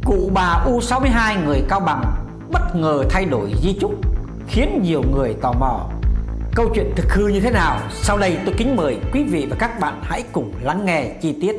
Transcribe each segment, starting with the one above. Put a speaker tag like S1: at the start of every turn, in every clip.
S1: Cụ bà U62 người Cao Bằng bất ngờ thay đổi di chúc khiến nhiều người tò mò. Câu chuyện thực hư như thế nào? Sau đây tôi kính mời quý vị và các bạn hãy cùng lắng nghe chi tiết.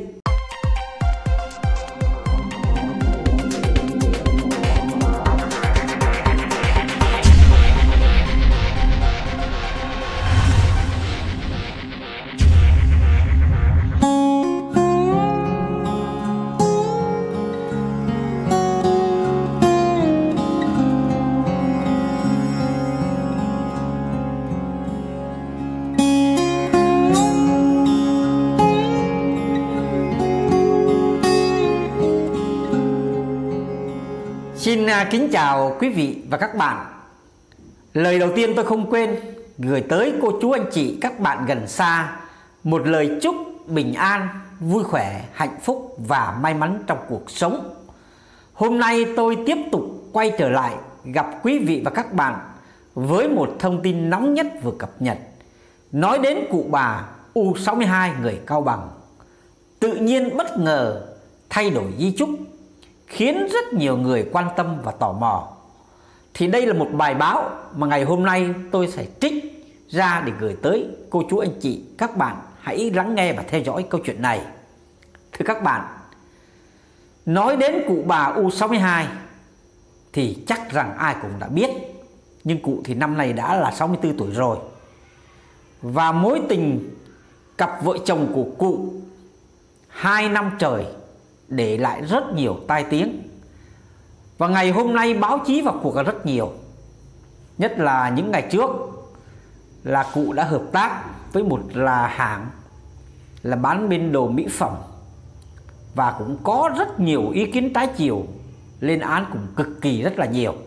S1: Xin kính chào quý vị và các bạn. Lời đầu tiên tôi không quên gửi tới cô chú anh chị các bạn gần xa một lời chúc bình an, vui khỏe, hạnh phúc và may mắn trong cuộc sống. Hôm nay tôi tiếp tục quay trở lại gặp quý vị và các bạn với một thông tin nóng nhất vừa cập nhật, nói đến cụ bà U62 người Cao Bằng tự nhiên bất ngờ thay đổi di chúc khiến rất nhiều người quan tâm và tò mò. Thì đây là một bài báo mà ngày hôm nay tôi sẽ trích ra để gửi tới cô chú anh chị các bạn hãy lắng nghe và theo dõi câu chuyện này. Thưa các bạn, nói đến cụ bà U62 thì chắc rằng ai cũng đã biết, nhưng cụ thì năm nay đã là 64 tuổi rồi. Và mối tình cặp vợ chồng của cụ 2 năm trời để lại rất nhiều tai tiếng. Và ngày hôm nay báo chí vào cuộc rất nhiều. Nhất là những ngày trước là cụ đã hợp tác với một hãng là bán bên đồ mỹ phẩm, và cũng có rất nhiều ý kiến trái chiều, lên án cũng cực kỳ rất là nhiều.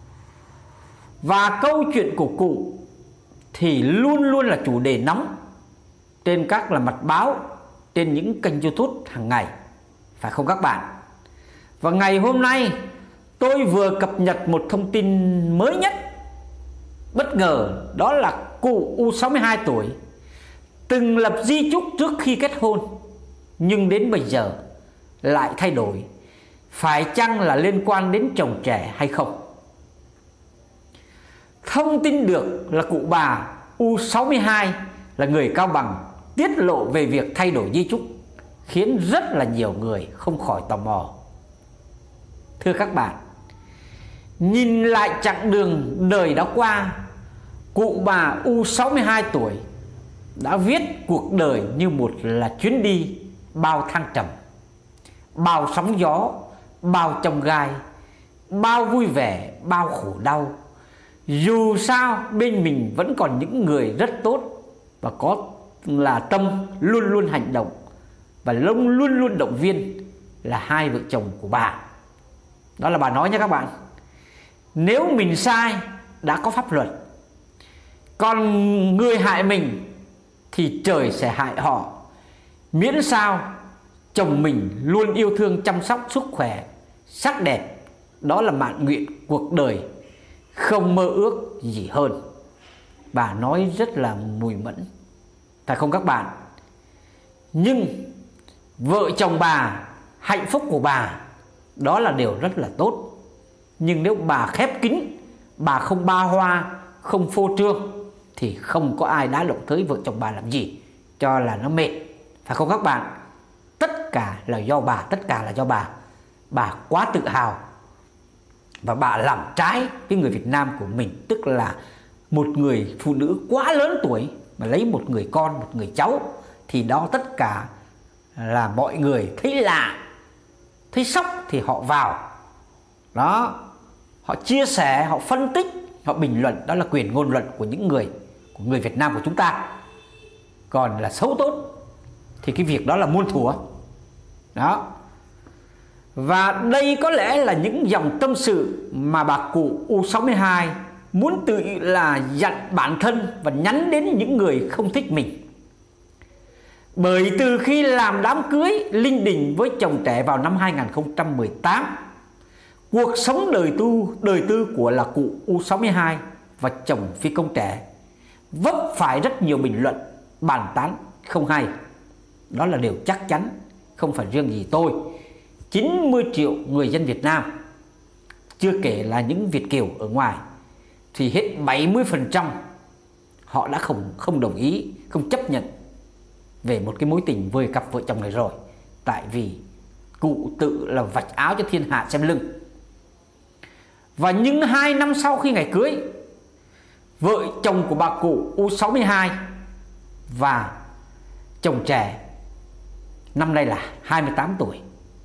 S1: Và câu chuyện của cụ thì luôn luôn là chủ đề nóng trên các mặt báo, trên những kênh YouTube hàng ngày, phải không các bạn? Và ngày hôm nay tôi vừa cập nhật một thông tin mới nhất bất ngờ, đó là cụ U62 tuổi từng lập di chúc trước khi kết hôn, nhưng đến bây giờ lại thay đổi. Phải chăng là liên quan đến chồng trẻ hay không? Thông tin được là cụ bà U62 là người Cao Bằng tiết lộ về việc thay đổi di chúc khiến rất là nhiều người không khỏi tò mò. Thưa các bạn, nhìn lại chặng đường đời đã qua, cụ bà U62 tuổi đã viết cuộc đời như một chuyến đi bao thăng trầm, bao sóng gió, bao chông gai, bao vui vẻ, bao khổ đau. Dù sao bên mình vẫn còn những người rất tốt và có tâm luôn luôn hành động và luôn luôn động viên, là hai vợ chồng của bà. Đó là bà nói nha các bạn. Nếu mình sai đã có pháp luật, còn người hại mình thì trời sẽ hại họ, miễn sao chồng mình luôn yêu thương chăm sóc sức khỏe, sắc đẹp. Đó là mạn nguyện cuộc đời, không mơ ước gì hơn. Bà nói rất là mùi mẫn, phải không các bạn? Nhưng vợ chồng bà, hạnh phúc của bà, đó là điều rất là tốt. Nhưng nếu bà khép kín, bà không ba hoa, không phô trương, thì không có ai đá động tới vợ chồng bà làm gì cho là nó mệt, phải không các bạn? Tất cả là do bà, tất cả là do bà. Bà quá tự hào và bà làm trái với người Việt Nam của mình. Tức là một người phụ nữ quá lớn tuổi mà lấy một người con, một người cháu, thì đó tất cả là mọi người thấy lạ, thấy sốc thì họ vào đó, họ chia sẻ, họ phân tích, họ bình luận. Đó là quyền ngôn luận của những người Việt Nam của chúng ta. Còn là xấu tốt thì cái việc đó là muôn thuở đó. Và đây có lẽ là những dòng tâm sự mà bà cụ U62 muốn tự dặn bản thân và nhắn đến những người không thích mình. Bởi từ khi làm đám cưới linh đình với chồng trẻ vào năm 2018, cuộc sống đời tư của cụ U62 và chồng phi công trẻ vấp phải rất nhiều bình luận bàn tán không hay. Đó là điều chắc chắn, không phải riêng gì tôi 90 triệu người dân Việt Nam, chưa kể là những Việt kiều ở ngoài, thì hết 70% họ đã không đồng ý, không chấp nhận về một cái mối tình với cặp vợ chồng này rồi. Tại vì cụ tự là vạch áo cho thiên hạ xem lưng. Và những 2 năm sau khi ngày cưới, vợ chồng của bà cụ U62 và chồng trẻ năm nay là 28 tuổi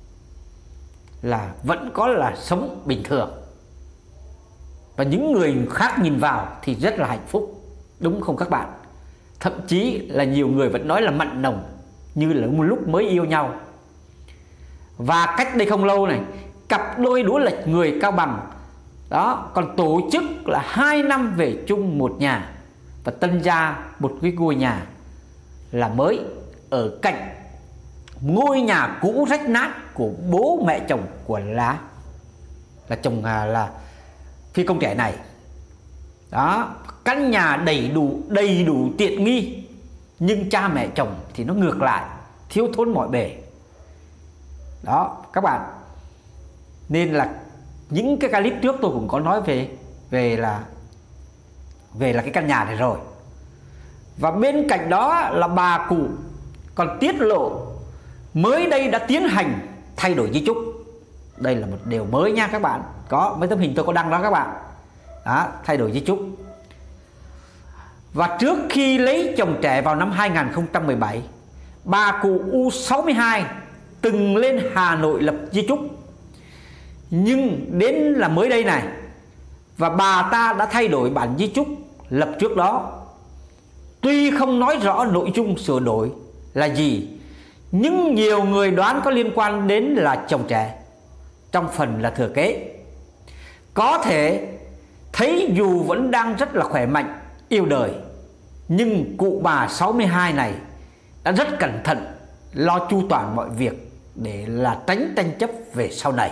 S1: là vẫn có là sống bình thường. Và những người khác nhìn vào thì rất là hạnh phúc, đúng không các bạn? Thậm chí là nhiều người vẫn nói là mặn nồng như là một lúc mới yêu nhau. Và cách đây không lâu này, cặp đôi đũa lệch người Cao Bằng đó còn tổ chức là 2 năm về chung một nhà và tân gia một cái ngôi nhà là mới ở cạnh ngôi nhà cũ rách nát của bố mẹ chồng của là chồng là phi công trẻ này. Đó, căn nhà đầy đủ tiện nghi, nhưng cha mẹ chồng thì nó ngược lại, thiếu thốn mọi bề. Đó các bạn, nên là những cái clip trước tôi cũng có nói về là cái căn nhà này rồi. Và bên cạnh đó là bà cụ còn tiết lộ mới đây đã tiến hành thay đổi di chúc. Đây là một điều mới nha các bạn. Có mấy tấm hình tôi có đăng đó các bạn. Đó, thay đổi di chúc. Và trước khi lấy chồng trẻ vào năm 2017, bà cụ U62 từng lên Hà Nội lập di chúc. Nhưng đến là mới đây này, và bà ta đã thay đổi bản di chúc lập trước đó. Tuy không nói rõ nội dung sửa đổi là gì, nhưng nhiều người đoán có liên quan đến là chồng trẻ, trong phần là thừa kế. Có thể thấy dù vẫn đang rất là khỏe mạnh, yêu đời, nhưng cụ bà 62 này đã rất cẩn thận, lo chu toàn mọi việc để là tránh tranh chấp về sau này.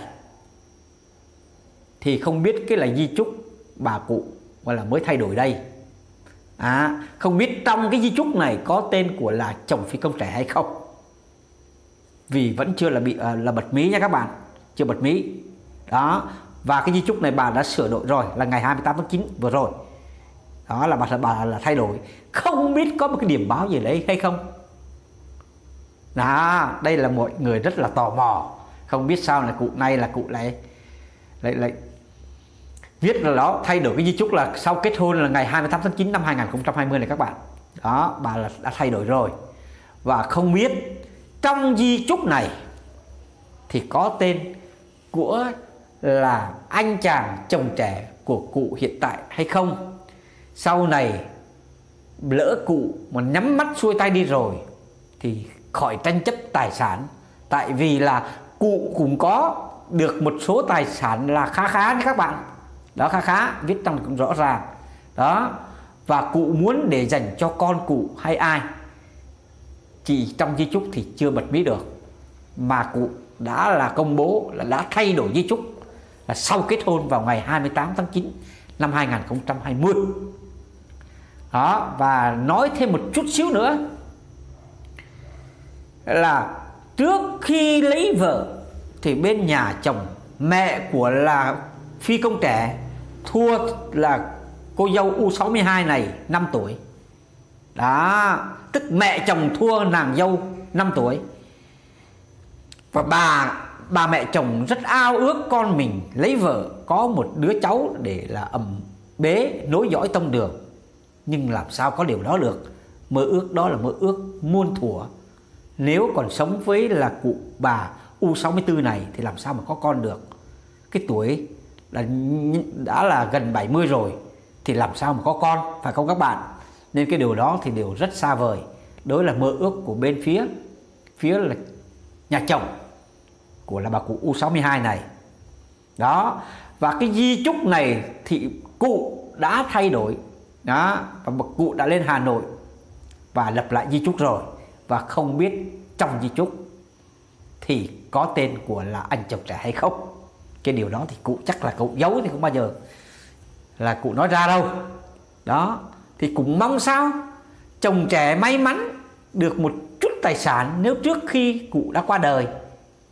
S1: Thì không biết cái là di chúc bà cụ gọi là mới thay đổi đây. Không biết trong cái di chúc này có tên của là chồng phi công trẻ hay không. Vì vẫn chưa là bị là bật mí nha các bạn, chưa bật mí. Đó, và cái di chúc này bà đã sửa đổi rồi, là ngày 28 tháng 9 vừa rồi. Đó là bà là thay đổi. Không biết có một cái điểm báo gì đấy hay không. Đây là mọi người rất là tò mò. Không biết sao là cụ này là cụ lại viết là đó, thay đổi cái di chúc là sau kết hôn là ngày 28 tháng 9 năm 2020 này các bạn. Đó, bà là đã thay đổi rồi. Và không biết trong di chúc này thì có tên của là anh chàng chồng trẻ của cụ hiện tại hay không. Sau này lỡ cụ mà nhắm mắt xuôi tay đi rồi thì khỏi tranh chấp tài sản. Tại vì là cụ cũng có được một số tài sản là khá nha các bạn. Đó, khá, viết trong cũng rõ ràng. Đó, và cụ muốn để dành cho con cụ hay ai, chỉ trong di chúc thì chưa bật mí được. Mà cụ đã là công bố là đã thay đổi di chúc là sau kết hôn vào ngày 28 tháng 9 năm 2020. Đó, và nói thêm một chút xíu nữa là trước khi lấy vợ thì bên nhà chồng, mẹ của là phi công trẻ thua là cô dâu U62 này 5 tuổi. Đó, tức mẹ chồng thua nàng dâu 5 tuổi. Và bà mẹ chồng rất ao ước con mình lấy vợ có một đứa cháu để là ầm bế nối dõi tông đường. Nhưng làm sao có điều đó được. Mơ ước đó là mơ ước muôn thuở. Nếu còn sống với là cụ bà U64 này thì làm sao mà có con được. Cái tuổi đã là gần 70 rồi thì làm sao mà có con, phải không các bạn? Nên cái điều đó thì điều rất xa vời. Đó là mơ ước của bên phía là nhà chồng của là bà cụ U62 này. Đó, và cái di chúc này thì cụ đã thay đổi. Đó, và cụ đã lên Hà Nội và lập lại di chúc rồi. Và không biết trong di chúc thì có tên của là anh chồng trẻ hay không. Cái điều đó thì cụ chắc là cụ giấu thì không bao giờ là cụ nói ra đâu. Đó, thì cũng mong sao chồng trẻ may mắn được một chút tài sản nếu trước khi cụ đã qua đời.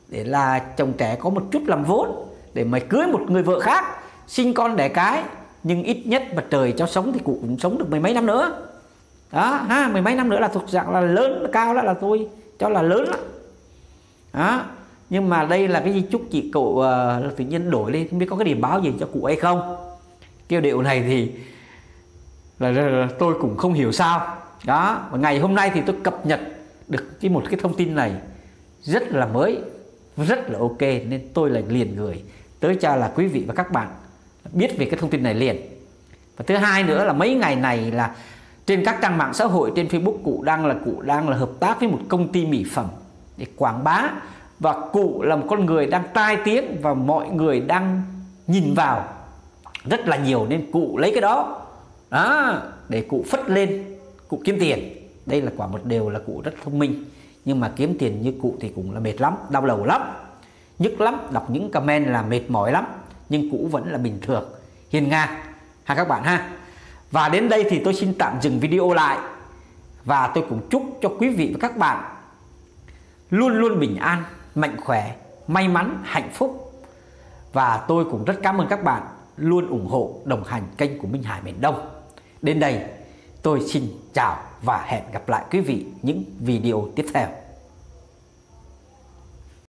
S1: để là chồng trẻ có một chút làm vốn để mà cưới một người vợ khác, sinh con đẻ cái. Nhưng ít nhất mà trời cho sống thì cụ cũng sống được mười mấy năm nữa. Đó ha, mười mấy năm nữa là thuộc dạng là lớn, cao đó là tôi cho là lớn lắm. Đó. Nhưng mà đây là cái di chúc chị cụ tự nhiên đổi lên, không biết có cái điểm báo gì cho cụ hay không. Cái điệu này thì là tôi cũng không hiểu sao. Đó, và ngày hôm nay thì tôi cập nhật được một cái thông tin này rất là mới, rất là ok, nên tôi lại liền gửi tới cho là quý vị và các bạn biết về cái thông tin này liền. Và thứ hai nữa là mấy ngày này là trên các trang mạng xã hội, trên Facebook cụ đang là hợp tác với một công ty mỹ phẩm để quảng bá, và cụ là một con người đang tai tiếng và mọi người đang nhìn vào rất là nhiều, nên cụ lấy cái đó để cụ phất lên, cụ kiếm tiền. Đây là quả một điều là cụ rất thông minh, nhưng mà kiếm tiền như cụ thì cũng là mệt lắm, đau đầu lắm, nhức lắm, đọc những comment là mệt mỏi lắm. Nhưng cụ vẫn là bình thường, hiên ngang ha các bạn ha. Và đến đây thì tôi xin tạm dừng video lại, và tôi cũng chúc cho quý vị và các bạn luôn luôn bình an, mạnh khỏe, may mắn, hạnh phúc. Và tôi cũng rất cảm ơn các bạn luôn ủng hộ, đồng hành kênh của Minh Hải Miền Đông. Đến đây tôi xin chào và hẹn gặp lại quý vị những video tiếp theo.